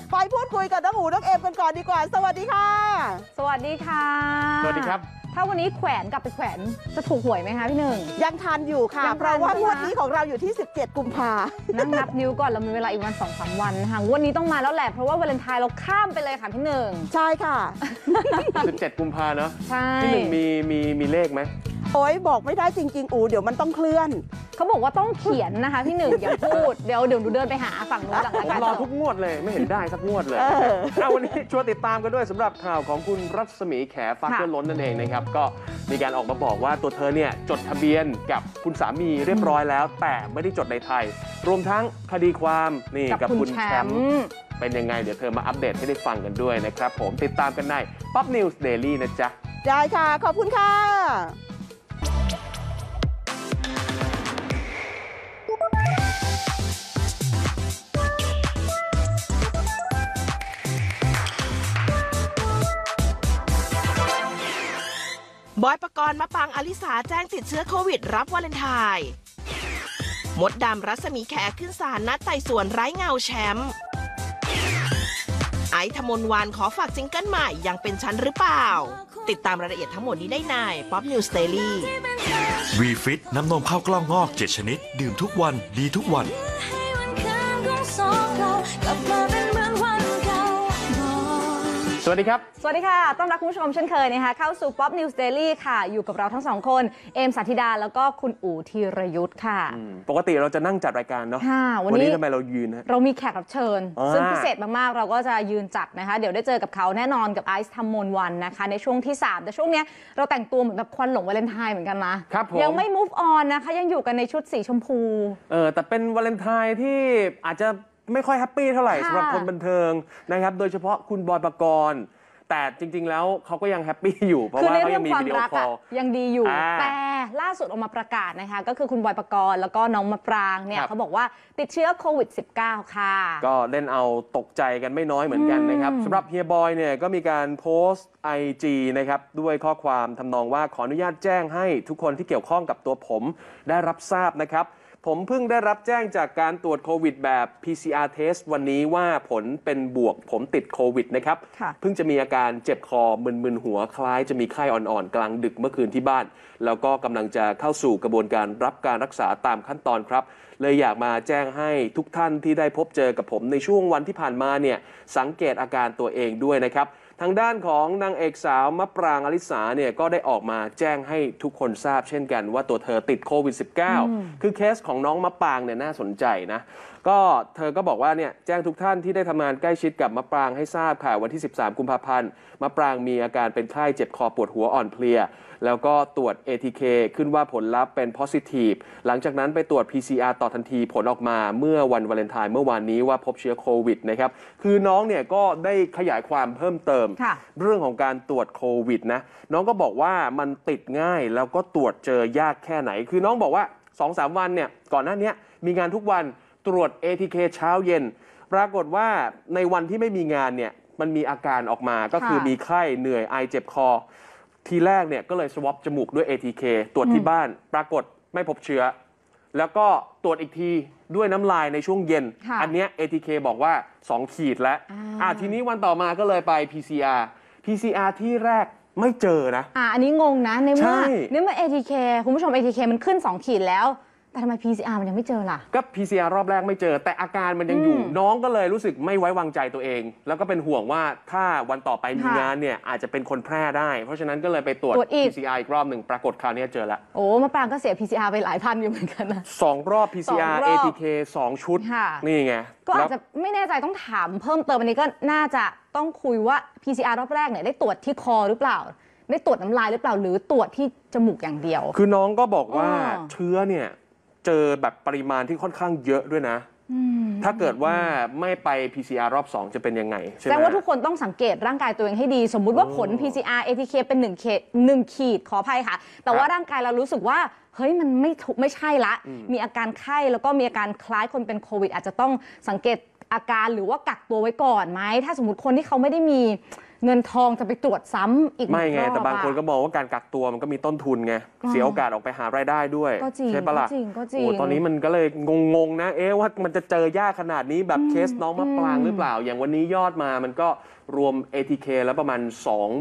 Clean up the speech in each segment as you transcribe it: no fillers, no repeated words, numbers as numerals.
ไปพูดคุยกับน้องอูน้องเอมกันก่อนดีกว่าสวัสดีค่ะสวัสดีค่ะสวัสดีครับถ้าวันนี้แขวนกลับไปแขวนจะถูกหวยไหมคะพี่หนึ่งยังทันอยู่ค่ะเพราะว่างวดนี้ของเราอยู่ที่17กุมภานั่งนับนิ้วก่อนเรามีเวลาอีกวัน 2-3 วันนะคะวันนี้ต้องมาแล้วแหละเพราะว่าวาเลนไทน์เราข้ามไปเลยค่ะพี่หนึ่งใช่ค่ะ 17กุมภาเนาะใช่พี่หนึ่งมีเลขไหมโอ้ยบอกไม่ได้จริงๆเดี๋ยวมันต้องเคลื่อนเขาบอกว่าต้องเขียนนะคะพี่หนึ่งอย่าพูดเดี๋ยวหนูเดินไปหาฝั่งนู้นหลังผมรอทุกงวดเลยไม่เห็นได้สักงวดเลยวันนี้ชวนติดตามกันด้วยสำหรับข่าวของคุณรัศมีแขฟ้าเพื่อล้นนั่นเองนะครับก็มีการออกมาบอกว่าตัวเธอเนี่ยจดทะเบียนกับคุณสามีเรียบร้อยแล้วแต่ไม่ได้จดในไทยรวมทั้งคดีความนี่กับคุณแชมป์เป็นยังไงเดี๋ยวเธอมาอัปเดตให้ได้ฟังกันด้วยนะครับผมติดตามกันใน Pop News Daily นะจ๊ะได้ค่ะขอบคุณค่ะบอยปกรณ์มะปางอลิสาแจ้งติดเชื้อโควิดรับวาเลนไทน์มดดำรัศมีแขขึ้นศาลนัดไต่สวนไร้เงาแชมป์ไอซ์ ธมนต์วานขอฝากซิงเกิลใหม่ยังเป็นฉันหรือเปล่าติดตามรายละเอียดทั้งหมดนี้ได้ใน Pop News Daily วีฟิตน้ำนมข้าวกล้องงอก7ชนิดดื่มทุกวันดีทุกวันสวัสดีครับสวัสดีค่ะต้อนรับคุณผู้ชมเช่นเคยนะคะเข้าสู่ Pop News Daily ค่ะอยู่กับเราทั้งสองคนเอมสัทธิดาแล้วก็คุณอู๋ธีรยุทธ์ค่ะปกติเราจะนั่งจัดรายการเนาะวันนี้ทำไมเรายืนเรามีแขกรับเชิญซึ่งพิเศษมากๆเราก็จะยืนจัดนะคะเดี๋ยวได้เจอกับเขาแน่นอนกับไอซ์ ธมนต์วานนะคะในช่วงที่3แต่ช่วงนี้เราแต่งตัวเหมือนแบบควันหลงวาเลนไทน์เหมือนกันนะครับยังไม่ move on นะคะยังอยู่กันในชุดสีชมพูแต่เป็นวาเลนไทน์ที่อาจจะไม่ค่อยแฮปปี้เท่าไหร่สำหรับคนบันเทิงนะครับโดยเฉพาะคุณบอยปกรณ์แต่จริงๆแล้วเขาก็ยังแฮปปี้อยู่เพราะว่าเขายังมีวิดีโอคอลยังดีอยู่แต่ล่าสุดออกมาประกาศนะคะก็คือคุณบอยปกรณ์แล้วก็น้องมะปรางเนี่ยเขาบอกว่าติดเชื้อโควิด -19 ค่ะก็เล่นเอาตกใจกันไม่น้อยเหมือนกันนะครับสำหรับเฮียบอยเนี่ยก็มีการโพสต์ IG นะครับด้วยข้อความทำนองว่าขออนุญาตแจ้งให้ทุกคนที่เกี่ยวข้องกับตัวผมได้รับทราบนะครับผมเพิ่งได้รับแจ้งจากการตรวจโควิดแบบ PCR test วันนี้ว่าผลเป็นบวกผมติดโควิดนะครับเพิ่งจะมีอาการเจ็บคอมึนๆหัวคล้ายจะมีไข้อ่อนๆกลางดึกเมื่อคืนที่บ้านแล้วก็กำลังจะเข้าสู่กระบวนการรับการรักษาตามขั้นตอนครับเลยอยากมาแจ้งให้ทุกท่านที่ได้พบเจอกับผมในช่วงวันที่ผ่านมาเนี่ยสังเกตอาการตัวเองด้วยนะครับทางด้านของนางเอกสาวมะปรางอลิสาเนี่ยก็ได้ออกมาแจ้งให้ทุกคนทราบเช่นกันว่าตัวเธอติดโควิด -19 คือเคสของน้องมะปรางเนี่ยน่าสนใจนะก็เธอก็บอกว่าเนี่ยแจ้งทุกท่านที่ได้ทำงานใกล้ชิดกับมะปรางให้ทราบค่ะวันที่13กุมภาพันธ์มะปรางมีอาการเป็นไข้เจ็บคอปวดหัวอ่อนเพลียแล้วก็ตรวจ ATK ขึ้นว่าผลลัพธ์เป็น positive หลังจากนั้นไปตรวจ PCR ต่อทันทีผลออกมาเมื่อวันวาเลนไทน์เมื่อวานนี้ว่าพบเชื้อโควิดนะครับคือน้องเนี่ยก็ได้ขยายความเพิ่มเติมเรื่องของการตรวจโควิดนะน้องก็บอกว่ามันติดง่ายแล้วก็ตรวจเจอยากแค่ไหนคือน้องบอกว่า 2-3 วันเนี่ยก่อนหน้านี้มีงานทุกวันตรวจ ATK เช้าเย็นปรากฏว่าในวันที่ไม่มีงานเนี่ยมันมีอาการออกมาก็คือมีไข้เหนื่อยไอเจ็บคอทีแรกเนี่ยก็เลยสวอปจมูกด้วย ATK ตรวจที่บ้านปรากฏไม่พบเชื้อแล้วก็ตรวจอีกทีด้วยน้ำลายในช่วงเย็นอันเนี้ย ATK บอกว่า2ขีดแล้วทีนี้วันต่อมาก็เลยไป PCR ที่แรกไม่เจอนะอันนี้งงนะในเมื่อ ATK คุณผู้ชม ATK มันขึ้น2ขีดแล้วแต่ทำไม PCR มันยังไม่เจอล่ะก็ PCR รอบแรกไม่เจอแต่อาการมันยังอยู่น้องก็เลยรู้สึกไม่ไว้วางใจตัวเองแล้วก็เป็นห่วงว่าถ้าวันต่อไปมีงานเนี่ยอาจจะเป็นคนแพร่ได้เพราะฉะนั้นก็เลยไปตรวจ PCR อีกรอบหนึ่งปรากฏคราวนี้เจอแล้วโอ้มะปรางก็เสีย PCR ไปหลายพันอยู่เหมือนกันนะ 2 รอบ PCR ATK 2 ชุดนี่ไงก็อาจจะไม่แน่ใจต้องถามเพิ่มเติมอันนี้ก็น่าจะต้องคุยว่า PCR รอบแรกเนี่ยได้ตรวจที่คอหรือเปล่าได้ตรวจน้ำลายหรือเปล่าหรือตรวจที่จมูกอย่างเดียวคือน้องก็บอกว่าเชื้อเนี่ยเจอแบบปริมาณที่ค่อนข้างเยอะด้วยนะถ้าเกิดว่าไม่ไป PCR รอบ2จะเป็นยังไงใช่ไหมแสดงว่าทุกคนต้องสังเกตร่างกายตัวเองให้ดีสมมุติว่าผล PCR ATK เป็น1 ขีดขออภัยค่ะแต่ว่าร่างกายเรารู้สึกว่าเฮ้ยมันไม่ใช่ละมีอาการไข้แล้วก็มีอาการคล้ายคนเป็นโควิดอาจจะต้องสังเกตอาการหรือว่ากักตัวไว้ก่อนไหมถ้าสมมติคนที่เขาไม่ได้มีเงินทองจะไปตรวจซ้ำอีกไม่ไงรอบแต่บางคนก็มองว่าการกักตัวมันก็มีต้นทุนไงเสียโอกาสออกไปหารายได้ด้วยก็จริงใช่ปะล่ะก็จริงก็จริงโอ้ตอนนี้มันก็เลยงงๆนะว่ามันจะเจอยากขนาดนี้แบบเคสน้องมะปรางหรือเปล่าอย่างวันนี้ยอดมามันก็รวม ATK แล้วประมาณ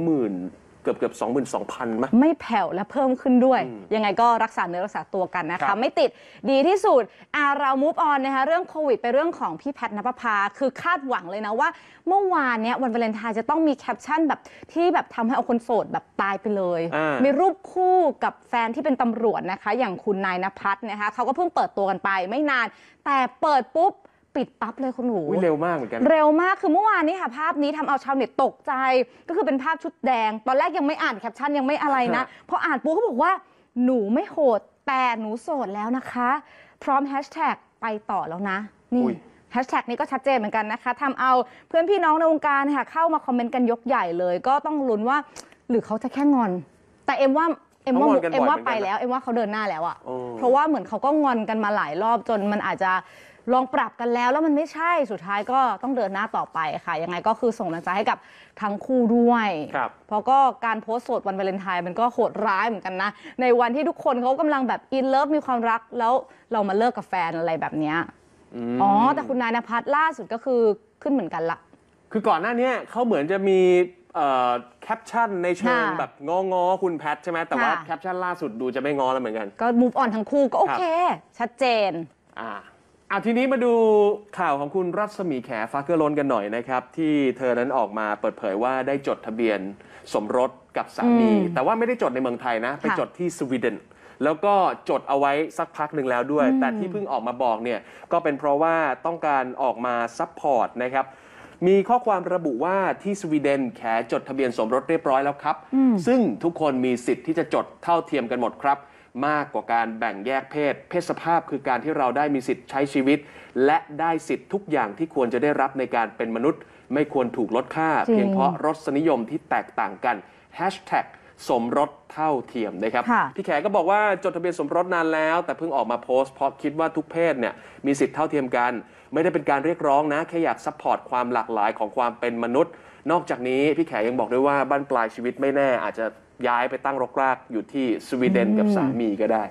20,000 เกือบ 22,000 มั้ยไม่แผ่วและเพิ่มขึ้นด้วย ยังไงก็รักษาเนื้อรักษาตัวกันนะคะไม่ติดดีที่สุดเรา move on นะคะเรื่องโควิดไปเรื่องของพี่แพทณปภาคือคาดหวังเลยนะว่าเมื่อวานเนี้ยวันวาเลนไทน์จะต้องมีแคปชั่นแบบที่แบบทำให้เอาคนโสดแบบตายไปเลยมีรูปคู่กับแฟนที่เป็นตำรวจนะคะอย่างคุณนายณภัทรนะคะเขาก็เพิ่งเปิดตัวกันไปไม่นานแต่เปิดปุ๊บปิดปั๊บเลยคุณหนูเร็วมากเหมือนกันเร็วมากคือเมื่อวานนี้ค่ะภาพนี้ทำเอาชาวเน็ตตกใจก็คือเป็นภาพชุดแดงตอนแรกยังไม่อ่านแคปชั่นยังไม่อะไรนะพออ่านปุ๊บเขาบอกว่าหนูไม่โหดแต่หนูโสดแล้วนะคะพร้อมแฮชแท็กไปต่อแล้วนะนี่แฮชแท็กนี้ก็ชัดเจนเหมือนกันนะคะทำเอาเพื่อนพี่น้องในวงการค่ะเข้ามาคอมเมนต์กันยกใหญ่เลยก็ต้องลุ้นว่าหรือเขาจะแค่งอนแต่เอ็มว่าไปแล้วเอ็มว่าเขาเดินหน้าแล้วอะเพราะว่าเหมือนเขาก็งอนกันมาหลายรอบจนมันอาจจะลองปรับกันแล้วมันไม่ใช่สุดท้ายก็ต้องเดินหน้าต่อไปค่ะยังไงก็คือส่งกำลังใจให้กับทั้งคู่ด้วยเพราะก็การโพสต์โสดวันวาเลนไทน์มันก็โหดร้ายเหมือนกันนะในวันที่ทุกคนเขากำลังแบบอินเลิฟมีความรักแล้วเรามาเลิกกับแฟนอะไรแบบนี้แต่คุณนายณภัทรล่าสุดก็คือขึ้นเหมือนกันละคือก่อนหน้านี้เขาเหมือนจะมีแคปชั่นในเชิงแบบง้อคุณแพทใช่ไหมแต่ว่าแคปชั่นล่าสุดดูจะไม่ง้อแล้วเหมือนกันก็ move on ทั้งคู่ก็โอเคชัดเจนทีนี้มาดูข่าวของคุณรัศมีแขฟ้าเกลือล้นกันหน่อยนะครับที่เธอนั้นออกมาเปิดเผยว่าได้จดทะเบียนสมรสกับสามีแต่ว่าไม่ได้จดในเมืองไทยนะไปจดที่สวีเดนแล้วก็จดเอาไว้สักพักหนึ่งแล้วด้วยแต่ที่เพิ่งออกมาบอกเนี่ยก็เป็นเพราะว่าต้องการออกมาซัพพอร์ตนะครับมีข้อความระบุว่าที่สวีเดนแขจดทะเบียนสมรสเรียบร้อยแล้วครับซึ่งทุกคนมีสิทธิ์ที่จะจดเท่าเทียมกันหมดครับมากกว่าการแบ่งแยกเพศสภาพคือการที่เราได้มีสิทธิ์ใช้ชีวิตและได้สิทธิ์ทุกอย่างที่ควรจะได้รับในการเป็นมนุษย์ไม่ควรถูกลดค่าเพียงเพราะรสนิยมที่แตกต่างกันแฮชแท็กสมรสเท่าเทียมนะครับพี่แขก็บอกว่าจดทะเบียนสมรสนานแล้วแต่เพิ่งออกมาโพสต์เพราะคิดว่าทุกเพศเนี่ยมีสิทธิ์เท่าเทียมกันไม่ได้เป็นการเรียกร้องนะแค่อยากซัพพอร์ตความหลากหลายของความเป็นมนุษย์นอกจากนี้พี่แขยังบอกด้วยว่าบั้นปลายชีวิตไม่แน่อาจจะย้ายไปตั้งรกรากอยู่ที่สวีเดนกับสามีก็ได้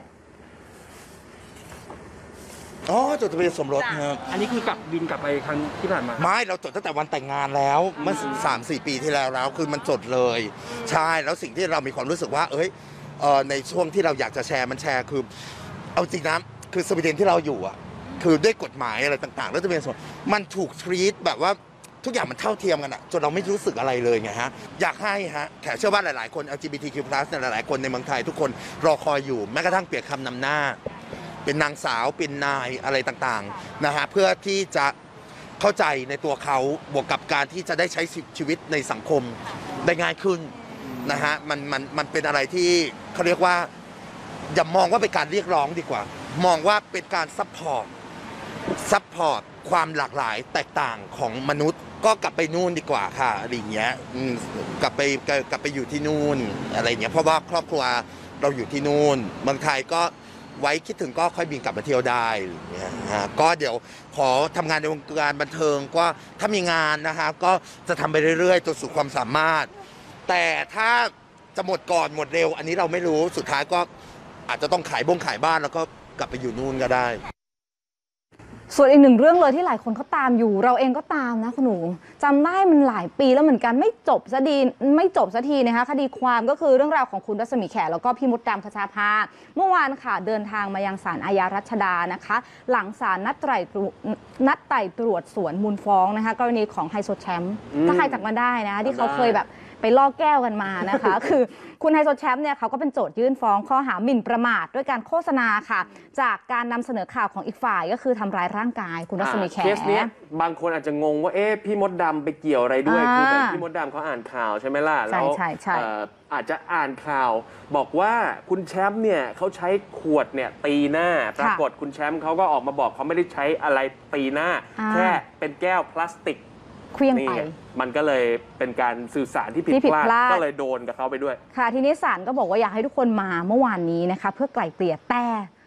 จดทะเบียนสมรสครับอันนี้คือกลับบินกลับไปครั้งที่ผ่านมาไม่เราจดตั้งแต่วันแต่งงานแล้วเมื่อ 3-4 ปีที่แล้วคือมันจดเลยใช่แล้วสิ่งที่เรามีความรู้สึกว่าในช่วงที่เราอยากจะแชร์มันแชร์คือเอาจริงนะคือสวีเดนที่เราอยู่อ่ะคือด้วยกฎหมายอะไรต่างๆแล้วทะเบียนสมรสมันถูกทรีตแบบว่าทุกอย่างมันเท่าเทียมกันอะจนเราไม่รู้สึกอะไรเลยไงฮะอยากให้แขกเชื่อว่าหลายๆคน LGBTQ+ หลายๆคนในเมืองไทยทุกคนรอคอยอยู่แม้กระทั่งเปลี่ยนคำนำหน้าเป็นนางสาวเป็นนายอะไรต่างๆนะฮะเพื่อที่จะเข้าใจในตัวเขาบวกกับการที่จะได้ใช้ชีวิตในสังคมได้ง่ายขึ้นนะฮะมันเป็นอะไรที่เขาเรียกว่าอย่ามองว่าเป็นการเรียกร้องดีกว่ามองว่าเป็นการซัพพอร์ตความหลากหลายแตกต่างของมนุษย์ก็กลับไปนู่นดีกว่าค่ะอะไรอย่างเงี้ยกลับไปอยู่ที่นู่นอะไรอย่างเงี้ยเพราะว่าครอบครัวเราอยู่ที่นู่นเมืองไทยก็ไว้คิดถึงก็ค่อยบินกลับมาเที่ยวได้อย่างเงี้ยก็เดี๋ยวขอทำงานในวงการบันเทิงก็ถ้ามีงานนะคะก็จะทำไปเรื่อยๆจนสุดความสามารถแต่ถ้าจะหมดก่อนหมดเร็วอันนี้เราไม่รู้สุดท้ายก็อาจจะต้องขายบ้านแล้วก็กลับไปอยู่นู่นก็ได้ส่วนอีกหนึ่งเรื่องเลยที่หลายคนเขาตามอยู่เราเองก็ตามนะคุณหนูจำได้มันหลายปีแล้วเหมือนกันไม่จบสักทีนะคะคดีความก็คือเรื่องราวของคุณรัศมีแขแล้วก็พี่มดดำคชาภาเมื่อวานค่ะเดินทางมายังศาลอาญารัชดานะคะหลังศาลนัดไต่ตรวจสวนมูลฟ้องนะคะกรณีของไฮโซแชมป์ถ้าใครจำกันได้นะที่เขาเคยแบบไปล่อแก้วกันมานะคะคือคุณไฮโซแชมป์เนี่ยเขาก็เป็นโจทยื่นฟ้องข้อหาหมิ่นประมาทด้วยการโฆษณาค่ะจากการนำเสนอข่าวของอีกฝ่ายก็คือทำร้ายร่างกายคุณรัศมีแขเคสนี้บางคนอาจจะงงว่าพี่มดดำไปเกี่ยวอะไรด้วยคือแบบพี่มดดำเขาอ่านข่าวใช่ไหมล่ะแล้วอาจจะอ่านข่าวบอกว่าคุณแชมป์เนี่ยเขาใช้ขวดเนี่ยตีหน้าปรากฏคุณแชมป์เขาก็ออกมาบอกเขาไม่ได้ใช้อะไรตีหน้าแค่เป็นแก้วพลาสติกเคลื่อนไปมันก็เลยเป็นการสื่อสารที่ผิดพลาดก็เลยโดนกับเขาไปด้วยค่ะทีนี้ศาลก็บอกว่าอยากให้ทุกคนมาเมื่อวานนี้นะคะเพื่อไกล่เกลี่ยแต่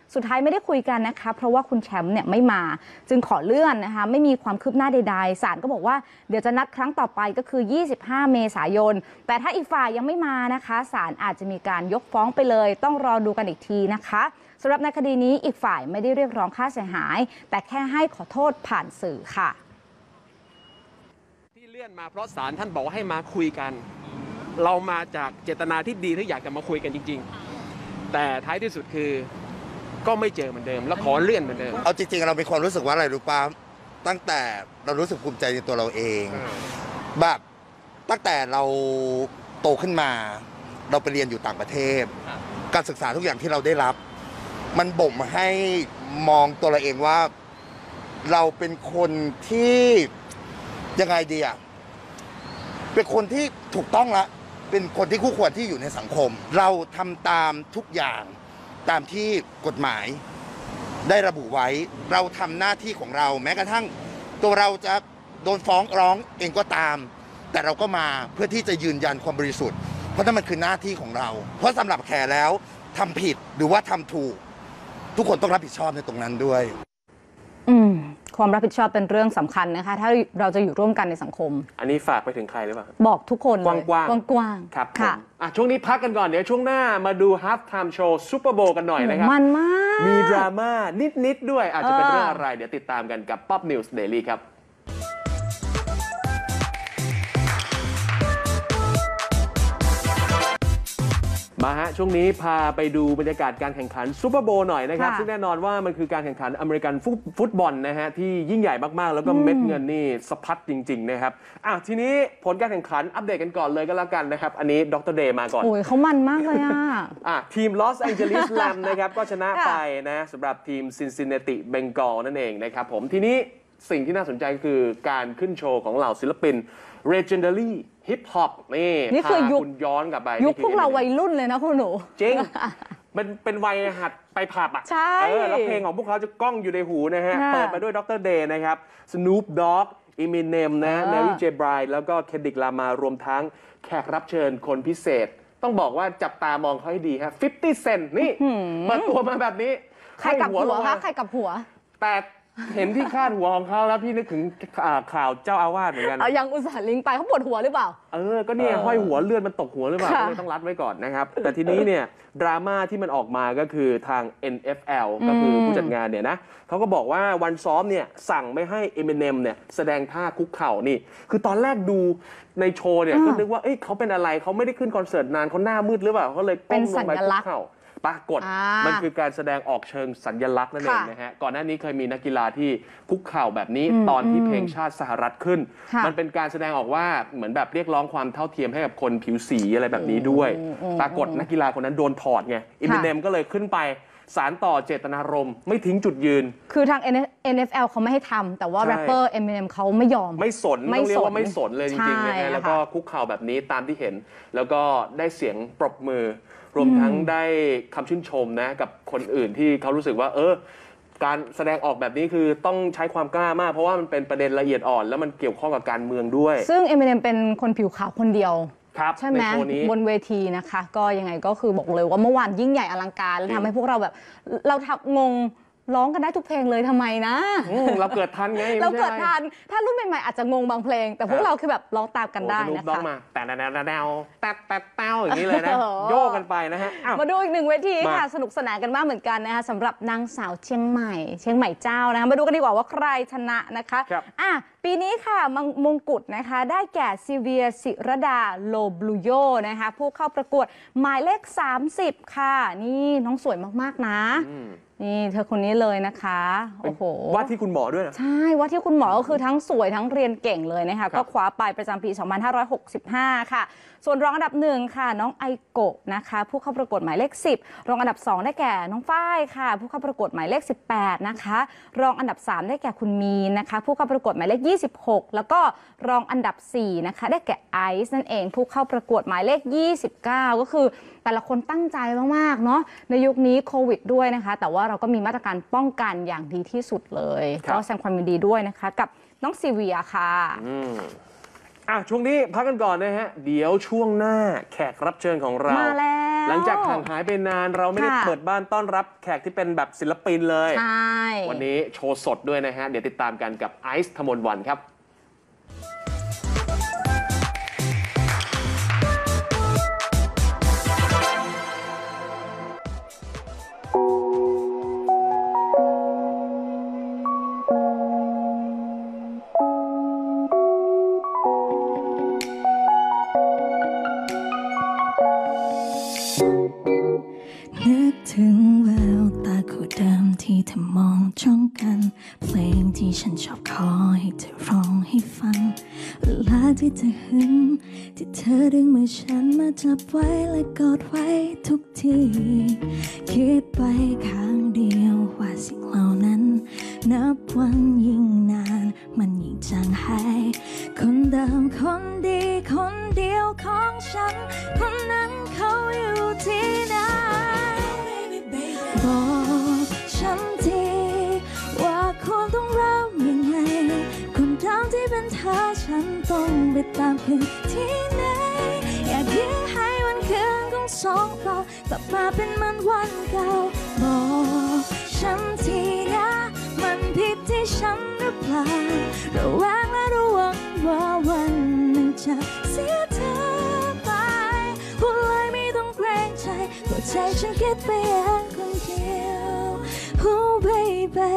สุดท้ายไม่ได้คุยกันนะคะเพราะว่าคุณแชมป์เนี่ยไม่มาจึงขอเลื่อนนะคะไม่มีความคืบหน้าใดๆศาลก็บอกว่าเดี๋ยวจะนัดครั้งต่อไปก็คือ 25 เมษายนแต่ถ้าอีกฝ่ายยังไม่มานะคะศาลอาจจะมีการยกฟ้องไปเลยต้องรอดูกันอีกทีนะคะสำหรับในคดีนี้อีกฝ่ายไม่ได้เรียกร้องค่าเสียหายแต่แค่ให้ขอโทษผ่านสื่อค่ะที่เลื่อนมาเพราะศาลท่านบอกว่าให้มาคุยกันเรามาจากเจตนาที่ดีที่อยากจะมาคุยกันจริงๆแต่ท้ายที่สุดคือก็ไม่เจอเหมือนเดิมแล้วขอเลื่อนเหมือนเดิมเอาจริงๆเรามีความรู้สึกว่าอะไรรู้ป่ะตั้งแต่เรารู้สึกภูมิใจในตัวเราเองแบบตั้งแต่เราโตขึ้นมาเราไปเรียนอยู่ต่างประเทศการศึกษาทุกอย่างที่เราได้รับมันบ่มให้มองตัวเราเองว่าเราเป็นคนที่ยังไงดีอะเป็นคนที่ถูกต้องละเป็นคนที่คู่ควรที่อยู่ในสังคมเราทำตามทุกอย่างตามที่กฎหมายได้ระบุไว้เราทำหน้าที่ของเราแม้กระทั่งตัวเราจะโดนฟ้องร้องเองก็ตามแต่เราก็มาเพื่อที่จะยืนยันความบริสุทธิ์เพราะนั่นมันคือหน้าที่ของเราเพราะสำหรับแขแล้วทำผิดหรือว่าทำถูกทุกคนต้องรับผิดชอบในตรงนั้นด้วยความรับผิดชอบเป็นเรื่องสำคัญนะคะถ้าเราจะอยู่ร่วมกันในสังคมอันนี้ฝากไปถึงใครหรือเปล่าบอกทุกคนกว้างๆครับค่ะช่วงนี้พักกันก่อนเดี๋ยวช่วงหน้ามาดู Half Time Show Super Bowl กันหน่อยนะครับมันมากมีดราม่านิดด้วยอาจจะเป็นเรื่องอะไรเดี๋ยวติดตามกันกับ Pop News Daily ครับมาฮะช่วงนี้พาไปดูบรรยากาศการแข่งขันซูเปอร์โบว์หน่อยนะครับซึ่งแน่นอนว่ามันคือการแข่งขันอเมริกันฟุตบอลนะฮะที่ยิ่งใหญ่มากๆแล้วก็เม็ดเงินนี่สะพัดจริงๆนะครับทีนี้ผลการแข่งขันอัปเดตกันก่อนเลยก็แล้วกันนะครับอันนี้ดร.เดย์มาก่อนโอ้ยเขามันมากเลยทีมลอสแองเจลิสแลมนะครับก็ชนะไปนะสำหรับทีมซินซินเนติเบงกอลนั่นเองนะครับผมทีนี้สิ่งที่น่าสนใจคือการขึ้นโชว์ของเหล่าศิลปิน Legendary Hip Hop นี่คือยุคย้อนกลับไปยุคพวกเราวัยรุ่นเลยนะคุณหนูจริงมันเป็นวัยหัดไปผับใช่แล้วเพลงของพวกเขาจะก้องอยู่ในหูนะฮะเปิดมาด้วยดร.เดย์นะครับ Snoop Dogg Eminem นะ Mary J. Blige แล้วก็ Kendrick Lamar รวมทั้งแขกรับเชิญคนพิเศษต้องบอกว่าจับตามองเขาให้ดีฮะ50 Cent นี่เปิดตัวมาแบบนี้ใครกับหัวคะใครกับหัวแต่เห็นที่คาดหัวของเขาแล้วพี่นึกถึงข่าวเจ้าอาวาสเหมือนกันยังอุตส่าห์ลิงก์ไปเขาปวดหัวหรือเปล่าก็เนี่ยห้อยหัวเลือดมันตกหัวหรือเปล่าก็เลยต้องรัดไว้ก่อนนะครับแต่ทีนี้เนี่ยดราม่าที่มันออกมาก็คือทาง NFL ก็คือผู้จัดงานเนี่ยนะเขาก็บอกว่าวันซ้อมเนี่ยสั่งไม่ให้ Eminem เนี่ยแสดงท่าคุกเข่านี่คือตอนแรกดูในโชว์เนี่ยก็นึกว่าเขาเป็นอะไรเขาไม่ได้ขึ้นคอนเสิร์ตนานเขาหน้ามืดหรือเปล่าเขาเลยก้มลงไปคุกเข่าปรากฏมันคือการแสดงออกเชิงสัญลักษณ์นั่นเองนะฮะก่อนหน้านี้เคยมีนักกีฬาที่คุกเข่าแบบนี้ตอนที่เพลงชาติสหรัฐขึ้นมันเป็นการแสดงออกว่าเหมือนแบบเรียกร้องความเท่าเทียมให้กับคนผิวสีอะไรแบบนี้ด้วยปรากฏนักกีฬาคนนั้นโดนถอดไงEminemก็เลยขึ้นไปสารต่อเจตนารมณ์ไม่ทิ้งจุดยืนคือทาง NFL เขาไม่ให้ทำแต่ว่าแรปเปอร์ Eminem เขาไม่ยอมไม่สนต้องเรียกว่าไม่สนเลยจริงๆนะฮะแล้วก็คุกเข่าแบบนี้ตามที่เห็นแล้วก็ได้เสียงปรบมือรวมทั้งได้คำชื่นชมนะกับคนอื่นที่เขารู้สึกว่าการแสดงออกแบบนี้คือต้องใช้ความกล้ามากเพราะว่ามันเป็นประเด็นละเอียดอ่อนแล้วมันเกี่ยวข้องกับการเมืองด้วยซึ่ง Eminem เป็นคนผิวขาวคนเดียวใช่ไหมบนเวทีนะคะก็ยังไงก็คือบอกเลยว่าเมื่อวานยิ่งใหญ่อลังการแล้วทำให้พวกเราแบบเรางงร้องกันได้ทุกเพลงเลยทำไมนะเราเกิดทันไงเราเกิดทันถ้ารุ่นใหม่ๆอาจจะงงบางเพลงแต่พวกเราคือแบบร้องตามกันได้นะคะแต่แนวอย่างนี้เลยนะโยกกันไปนะฮะมาดูอีกหนึ่งเวทีค่ะสนุกสนานกันมากเหมือนกันนะคะสำหรับนางสาวเชียงใหม่เจ้านะคะมาดูกันดีกว่าว่าใครชนะนะคะปีนี้ค่ะมงกุฎนะคะได้แก่ซีเวียศิรดาโลบลูโยนะคะผู้เข้าประกวดหมายเลข30ค่ะนี่น้องสวยมากๆนะนี่เธอคนนี้เลยนะคะโอ้โหว่าที่คุณหมอด้วยนะใช่ว่าที่คุณหมอก็คือทั้งสวยทั้งเรียนเก่งเลยนะคะก็คว้าไปประจำปี2565ค่ะส่วนรองอันดับ1ค่ะน้องไอโกะนะคะผู้เข้าประกวดหมายเลข10รองอันดับ2ได้แก่น้องฝ้ายค่ะผู้เข้าประกวดหมายเลข18นะคะรองอันดับ3ได้แก่คุณมีนนะคะผู้เข้าประกวดหมายเลข26แล้วก็รองอันดับ4นะคะได้แก่ไอซ์นั่นเองผู้เข้าประกวดหมายเลข29ก็คือแต่ละคนตั้งใจมากๆเนาะในยุคนี้โควิดด้วยนะคะแต่ว่าเราก็มีมาตรการป้องกันอย่างดีที่สุดเลยก็แสดงความยินดีด้วยนะคะกับน้องซีเวียค่ะช่วงนี้พักกันก่อนนะฮะเดี๋ยวช่วงหน้าแขกรับเชิญของเรามาแล้หลังจากห่างหายไปนานเราไม่ได้ค่ะเปิดบ้านต้อนรับแขกที่เป็นแบบศิลปินเลยใช่วันนี้โชว์สดด้วยนะฮะ เดี๋ยวติดตามกันกับไอซ์ ธมนต์วันครับนึกถึงแววตาคู่เดิมที่เธอมองจ้องกัน เพลงที่ฉันชอบขอให้เธอร้องให้ฟัง เวลาที่เธอหึงที่เธอดึงมือฉันมาจับไว้และกอดไว้ทุกที คิดไปข้างเดียวว่าสิ่งเหล่านั้น นับวันยิ่งนานมันยิ่งจางหายคนเดิมคนดีคนเดียวของฉัน คนนั้นเขาอยู่ที่ไหนบอกฉันทีว่าควรต้องรับยังไงคนเดิมที่เป็นเธอฉันต้องไปตามคืนที่ไหนอยากยื้อให้วันคืนของสองเรากลับมาเป็นเหมือนวันเก่าบอกฉันทีนะมันผิดที่ฉันหรือเปล่าระแวงและระวังว่าวันหนึ่งจะเสียเธอไปพูดเลยไม่ต้องเกรงใจหัวใจฉันคิดไปเองคนเดียว Oh baby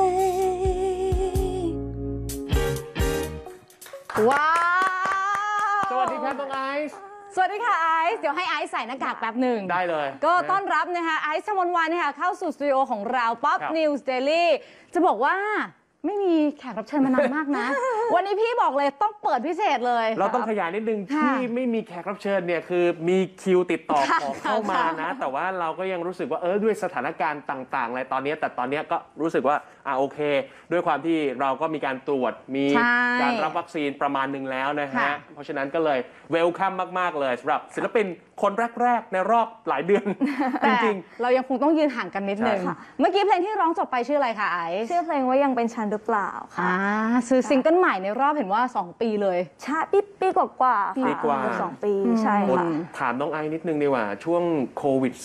ว้าวสวัสดีครับน้องไอซ์สวัสดีค่ะไอซ์เดี๋ยวให้ไอซ์ใส่หน้ากากแป๊บหนึ่งได้เลยก็ต้อนรับนะคะไอซ์ ธมนต์วันนะคะเข้าสู่สตูดิโอของเรา Pop ครับ News Daily จะบอกว่าไม่มีแขกรับเชิญมานานมากนะ วันนี้พี่บอกเลยต้องเปิดพิเศษเลยเราต้องขยายนิดนึงค่ะที่ไม่มีแขกรับเชิญเนี่ยคือมีคิวติดต่อค่ะขอเข้ามานะ แต่ว่าเราก็ยังรู้สึกว่าด้วยสถานการณ์ต่างๆอะไรตอนนี้แต่ตอนนี้ก็รู้สึกว่าโอเค ด้วยความที่เราก็มีการตรวจมีใช่การรับวัคซีนประมาณหนึ่งแล้วนะฮะค่ะเพราะฉะนั้นก็เลยเวลคัมมากๆเลยสำหรับศิลปินคนแรกๆในรอบหลายเดือน จแต่ริงเรายังคงต้องยืนห่างกันนิดนึงใช่ค่ะเมื่อกี้เพลงที่ร้องจบไปชื่ออะไรคะไอซ์ชื่อเพลงว่ายังเป็นฉันหรือเปล่าค่ะคือซิงเกิลใหม่ในรอบเห็นว่า 2 ปีเลยใช่ปีกว่าๆค่ะปีกว่าเกือบ2 ปีใช่ๆค่ะถามน้องไอซ์นิดนึงดีกว่าช่วงโควิด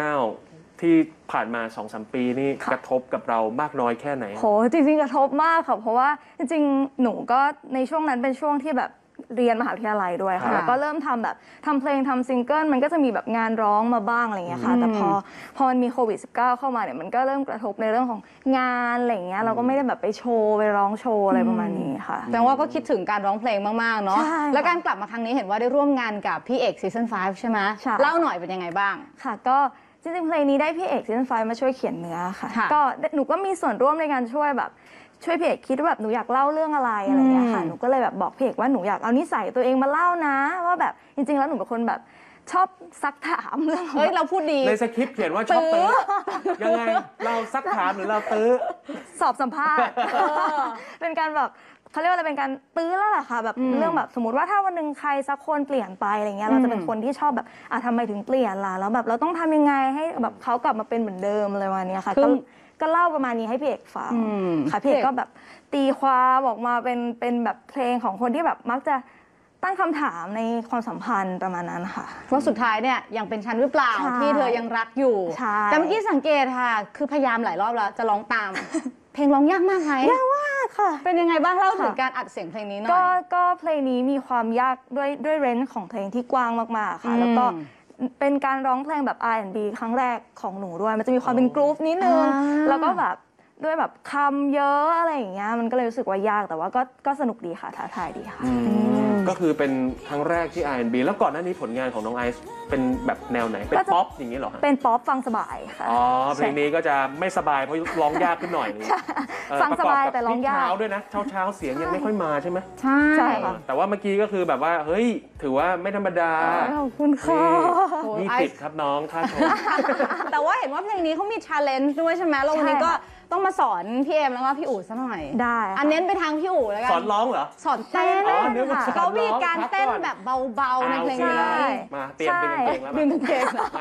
-19 ที่ผ่านมา 2-3 ปีนี่กระทบกับเรามากน้อยแค่ไหนโหจริงๆกระทบมากค่ะเพราะว่าจริงๆหนูก็ในช่วงนั้นเป็นช่วงที่แบบเรียนมหาวิทยาลัยด้วยค่ะค่ะแล้วก็เริ่มทำแบบทำเพลงทำซิงเกิลมันก็จะมีแบบงานร้องมาบ้างอะไรอย่างเงี้ยค่ะแต่พอมันมีโควิด -19 เข้ามาเนี่ยมันก็เริ่มกระทบในเรื่องของงานอะไรอย่างเงี้ยเราก็ไม่ได้แบบไปโชว์ไปร้องโชว์อะไรประมาณนี้ค่ะแสดงว่าก็คิดถึงการร้องเพลงมาก ๆ เนาะใช่ค่ะแล้วการกลับมาครั้งนี้เห็นว่าได้ร่วมงานกับพี่เอกซีซั่น5ใช่ไหมใช่เล่าหน่อยเป็นยังไงบ้างค่ะก็จริงๆเพลงนี้ได้พี่เอกซีซั่น5มาช่วยเขียนเนื้อค่ะค่ะก็หนูก็มีส่วนร่วมในการช่วยพี่เอกคิดว่าแบบหนูอยากเล่าเรื่องอะไรอะไรอย่างเงี้ยค่ะหนูก็เลยแบบบอกพี่เอกว่าหนูอยากเอานิสัยตัวเองมาเล่านะว่าแบบจริงๆแล้วหนูเป็นคนแบบชอบซักถามเรื่องเฮ้ย เราพูดดีในสคริปต์เขียนว่าชอบตื้อยังไงเราซักถามหรือเราตื้อสอบสัมภาษณ์เป็นการแบบเขาเรียกว่าอะไรเป็นการตื้อแล้วแหละค่ะแบบเรื่องแบบสมมติว่าถ้าวันหนึ่งใครสักคนเปลี่ยนไปอะไรเงี้ยเราจะเป็นคนที่ชอบแบบทำไมถึงเปลี่ยนล่ะแล้วแบบเราต้องทำยังไงให้แบบเขากลับมาเป็นเหมือนเดิมอะไรประมาณเนี้ยค่ะคือก็เล่าประมาณนี้ให้พี่เอกฟังมค่ะพี่เอกก็แบบตีความออกมาเป็นแบบเพลงของคนที่แบบมักจะตั้งคำถามในความสัมพันธ์ประมาณนั้นค่ะเพราะสุดท้ายเนี่ยยังเป็นฉันหรือเปล่าใช่ที่เธอยังรักอยู่ใช่แต่เมื่อกี้สังเกตค่ะ คือพยายามหลายรอบแล้วจะร้องตาม เพลงร้องยากมากไหมยากมากค่ะเป็นยังไงบ้างเล่าถึงค่ะการอัดเสียงเพลงนี้หน่ก็อยก็เพลงนี้มีความยากด้วยเรนจ์ของเพลงที่กว้างมากๆค่ะ แล้วก็เป็นการร้องเพลงแบบ R&B ครั้งแรกของหนูด้วย มันจะมีความเป็นกรุ๊ปนิดนึง แล้วก็แบบด้วยแบบคำเยอะอะไรอย่างเงี้ยมันก็เลยรู้สึกว่ายากแต่ว่าก็สนุกดีค่ะท้าทายดีค่ะก็คือเป็นครั้งแรกที่ R&B แล้วก่อนหน้านี้ผลงานของน้องไอซ์เป็นแบบแนวไหน เป็นก็จะป๊อปอย่างนี้เหรอฮะเป็นป๊อปฟังสบายค่ะอ๋อเพลงนี้ก็จะไม่สบายเพราะร้องยากขึ้นหน่อยฟังสบายแต่ร้องยากเช้าด้วยนะเช้าเสียงยังไม่ค่อยมาใช่ไหมใช่ใช่ค่ะแต่ว่าเมื่อกี้ก็คือแบบว่าเฮ้ยถือว่าไม่ธรรมดาขอบคุณค่ะ 20ครับน้องค่าชมแต่ว่าเห็นว่าเพลงนี้เขามีชาเลนจ์ด้วยใช่ไหมแล้ววันนี้ก็ต้องมาสอนพี่เอมแล้วก็พี่อู๋ซะหน่อยได้ค่ะอันเน้นไปทางพี่อู๋แล้วกันสอนร้องเหรอสอนเต้นอ๋อนึกว่าสอนร้เขาองมีการเต้นแบบเบาๆในเพลงนี้มาเตรียมดึงกางเกงแล้วดึงกางเกงเหรอมา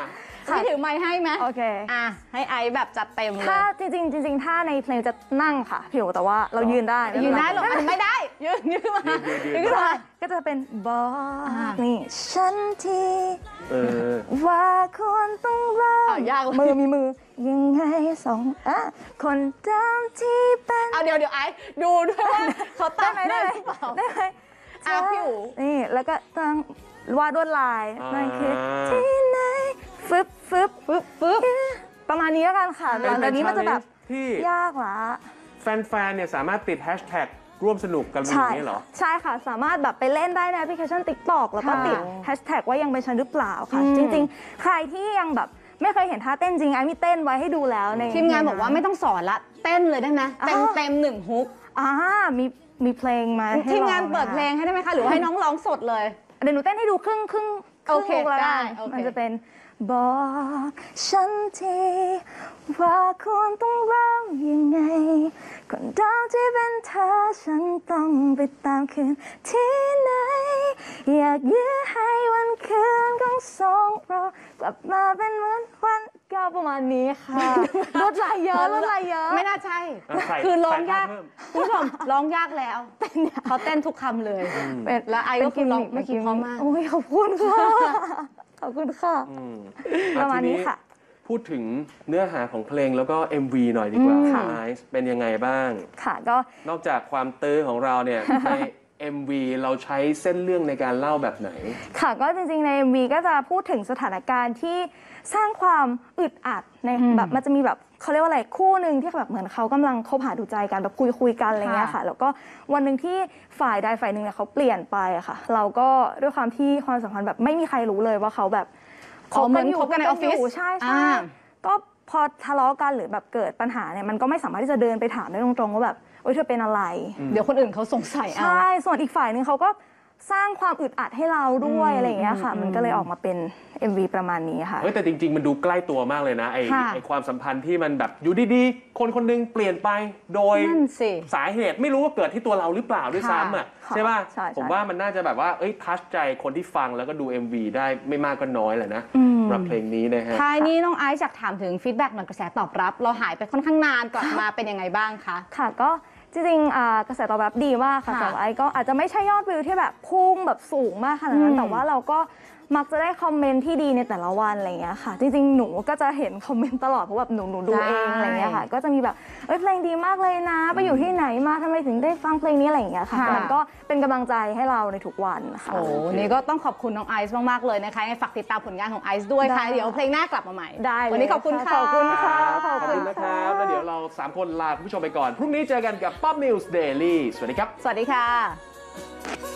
ให้ถือไมค์ให้ไหมโอเคอ่ะให้ไอซ์แบบจัดเต็มเลยถ้าจริงๆถ้าในเพลงจะนั่งค่ะพี่โอแต่ว่าเรายืนได้ยืนได้หรอไม่ได้ยืนมายืนขึ้นมาก็จะเป็นบอกนี่ฉันที ว่าควรต้องเริ่มยากเลยมือมีมือยังไงสองคนเดิมที่เป็นเดี๋ยวไอซ์ดูด้วยว่าเขาตั้งได้ไหมหรือเปล่าได้ไหมพี่อู๋นี่แล้วก็ตั้งวาดลวดลายอ่านั่นคือที่ไหนฟึบประมาณนี้แล้วกันค่ะเป็นตอนนี้มันจะแบบที่ยากละแฟนๆเนี่ยสามารถติดแฮชแท็กร่วมสนุกกันแบบนี้เหรอใช่ค่ะสามารถแบบไปเล่นได้ในแอปพลิเคชัน TikTok แล้วก็ติดแฮชแท็กว่ายังเป็นฉันหรือเปล่าค่ะ จริงๆ ใครที่ยังแบบไม่เคยเห็นท่าเต้นจริงไอ้มีเต้นไว้ให้ดูแล้วในทีมงานบอกว่าไม่ต้องสอนละเต้นเลยได้ไหมเต็มหนึ่งฮุกมีเพลงมาให้ทีมงานร้อเปิดเพลงให้ได้ไหมคะหรือว่าให้น้องร้องสดเลยเดี๋ยวหนูเต้นให้ดูครึ่งโอเคลูกแล้วได้กันโอเคมันจะเป็นบอกฉันทีว่าควรต้องเริ่มยังไงคนเดิมที่เป็นเธอฉันต้องไปตามคืนที่ไหนอยากยื้อให้วันคืนของสองเรากลับมาเป็นเหมือนวันเก่าประมาณนี้ค่ะลดลายเยอะไม่น่าใช่ใส่คือร้องยากใส่ท่าเพิ่มคุณผู้ชมร้องยากแล้วเขาเต้นทุกคำเลย แล้วไอก็คือร้องเมื่อกี้เพราะมากโอ้ยขอบคุณค่ะขอบคุณค่ะ ประมาณนี้ค่ะพูดถึงเนื้อหาของเพลงแล้วก็ MV หน่อยดีกว่าค่ะไอซ์เป็นยังไงบ้างค่ะก็นอกจากความตื้อของเราเนี่ย ใน MV เราใช้เส้นเรื่องในการเล่าแบบไหนค่ะก็จริงๆใน MV ก็จะพูดถึงสถานการณ์ที่สร้างความอึดอัดในแบบมันจะมีแบบเขาเรียกว่าอะไรคู่หนึ่งที่แบบเหมือนเขากำลังคบหาดูใจกันแบบคุยกันอะไรเงี้ยค่ะแล้วก็วันหนึ่งที่ฝ่ายใดฝ่ายหนึ่งเนี่ยเขาเปลี่ยนไปอะค่ะ เราก็ด้วยความที่ความสัมพันธ์แบบไม่มีใครรู้เลยว่าเขาแบบเหมือนคบกันในออฟฟิศใช่ก็พอทะเลาะกันหรือแบบเกิดปัญหาเนี่ยมันก็ไม่สามารถที่จะเดินไปถามได้ตรงๆว่าแบบเอ้ยเธอเป็นอะไรเดี๋ยวคนอื่นเขาสงสัยเอาใช่ ส่วนอีกฝ่ายหนึ่งเขาก็สร้างความอึดอัดให้เราด้วยอะไรอย่างเงี้ยค่ะ มันก็เลยออกมาเป็น MV ประมาณนี้ค่ะเฮ้ยแต่จริง ๆ มันดูใกล้ตัวมากเลยนะไอ้ค่ะไอ้ความสัมพันธ์ที่มันแบบอยู่ดีๆ คนคนหนึงเปลี่ยนไปโดยนั่นสิสาเหตุไม่รู้ว่าเกิดที่ตัวเราหรือเปล่าด้วยซ้ำอ่ะค่ะใช่ป่ะใช่ผมว่ามันน่าจะแบบว่าทัชใจคนที่ฟังแล้วก็ดู MV ได้ไม่มากก็น้อยแหละนะสำหรับเพลงนี้นะฮะท้ายนี้น้องไอซ์อยากถามถึงฟีดแบ็กหน่อยกระแสตอบรับ เราหายไปค่อนข้างนานกลับมาเป็นยังไงบ้างคะค่ะก็จริงๆกระแสตอบรับดีมากค่ะค่ะแต่ว่าไอ้ก็อาจจะไม่ใช่ยอดวิวที่แบบพุ่งแบบสูงมากขนาดนั้นแต่ว่าเราก็มักจะได้คอมเมนต์ที่ดีในแต่ละวันอะไรอย่างเงี้ยค่ะ จริงๆหนูก็จะเห็นคอมเมนต์ตลอดเพราะแบบหนูดูเองอะไรอย่างเงี้ยค่ะก็จะมีแบบเพลงดีมากเลยนะไปอยู่ที่ไหนมาทำไมถึงได้ฟังเพลงนี้อะไรอย่างเงี้ยค่ะมันก็เป็นกำลังใจให้เราในทุกวันค่ะโอ้นี่ก็ต้องขอบคุณน้องไอซ์มากๆเลยนะคะให้ฝากติดตามผลงานของไอซ์ด้วยค่ะได้เดี๋ยวเพลงหน้ากลับมาใหม่ได้เลยวันนี้ขอบคุณค่ะขอบคุณค่ะขอบคุณนะครับ แล้วเดี๋ยวเรา 3 คนลาคุณผู้ชมไปก่อน พรุ่งนี้เจอกันกับ Pop News Daily สวัสดีครับสวัสดีค่ะ